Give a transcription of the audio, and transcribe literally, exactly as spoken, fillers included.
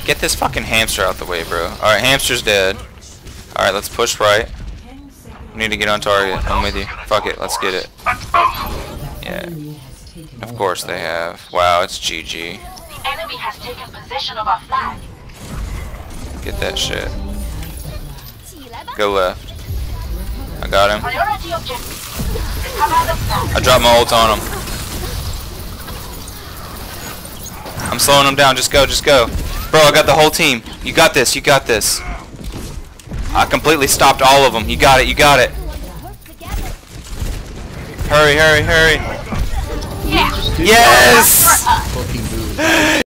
Get this fucking hamster out the way, bro. Alright, hamster's dead. Alright, let's push right. We need to get on target. I'm with you. Fuck it, let's get it. Yeah. Of course they have. Wow, it's G G. The enemy has taken possession of our flag. Get that shit. Go left. I got him. Priority objective. Recover the flag. I dropped my ult on him. I'm slowing him down. Just go, just go. Bro, I got the whole team. You got this, you got this. I completely stopped all of them. You got it, you got it. Hurry, hurry, hurry. Yeah. Yes!